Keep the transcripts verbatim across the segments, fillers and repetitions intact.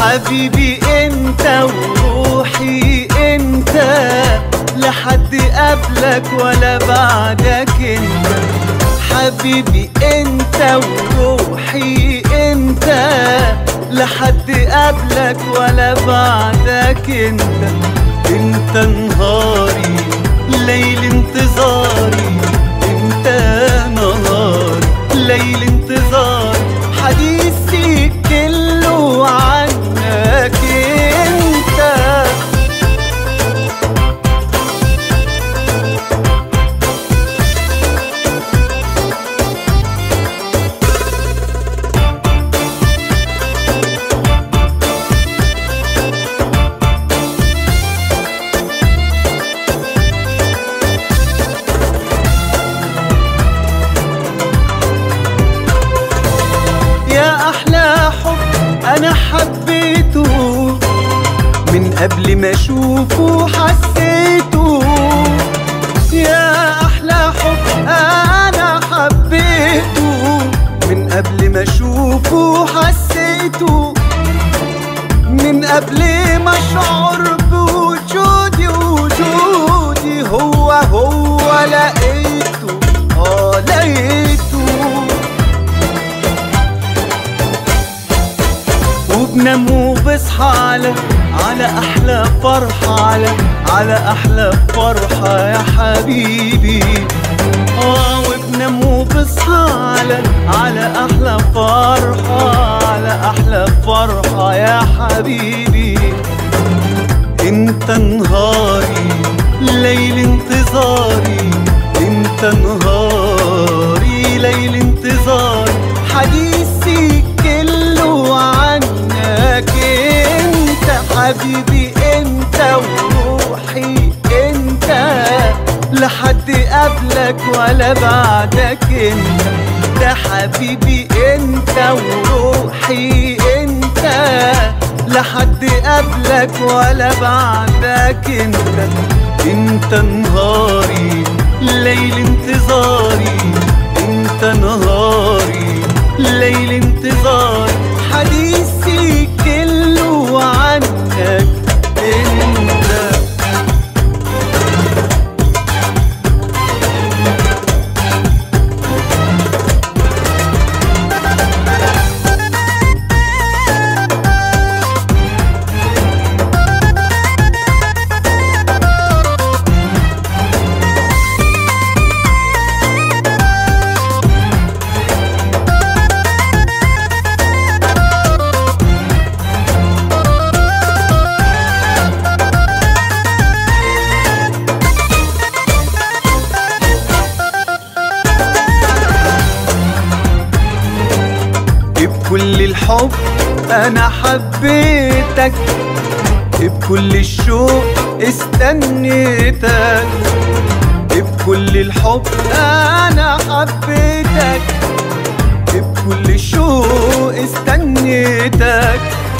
حبيبي انت وروحي انت، لحد قبلك ولا بعدك انت. حبيبي انت وروحي انت، لحد قبلك ولا بعدك انت. انت نهاري ليل انتظاري، انت نهاري ليل انتظاري، حديثي كله عنك انت. أنا حبيته من قبل ما أشوفه حسيته، يا أحلى حب أنا حبيته من قبل ما أشوفه حسيته، من قبل ما أشعر بوجودي وجودي هو هو لقيته، آه لقيته. وبنام وبصحى على على احلى فرحة، على على احلى فرحة يا حبيبي. اه وبنام وبصحى على على احلى فرحة، على احلى فرحة يا حبيبي. انت نهاري ليل انتظاري، انت نهاري ليل انتظاري، حديثي كله عنك انت. حبيبي انت وروحي انت، لحد قبلك ولا بعدك انت. ده حبيبي انت وروحي انت، لحد قبلك ولا بعدك انت. انت نهاري ليل انتظاري، انت نهاري ليل انتظاري، حديثي كله عنك انت. بكل الحب أنا حبيتك، بكل الشوق استنيتك، بكل الحب أنا حبيتك، بكل الشوق استنيتك،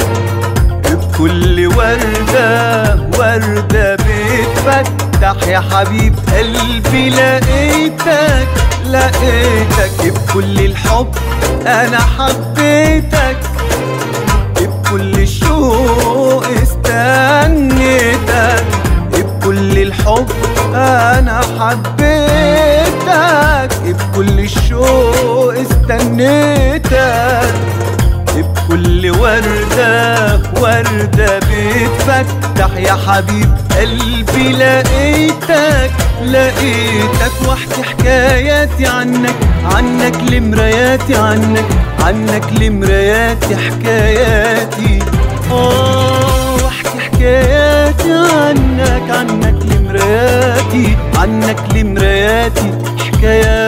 بكل وردة وردة بتفتح يا حبيب قلبي لقيتك لقيتك. بكل الحب أنا حبيتك، بكل الشوق استنيتك، بكل الحب أنا حبيتك، بكل الشوق استنيتك، بكل وردة وردة بتفتح يا حبيب قلبي لقيتك لقيتك. واحكي حكاياتي عنك عنك لمراياتي، عنك عنك لمراياتي حكاياتي. اه واحكي حكاياتي عنك عنك لمراياتي، عنك لمراياتي حكاياتي.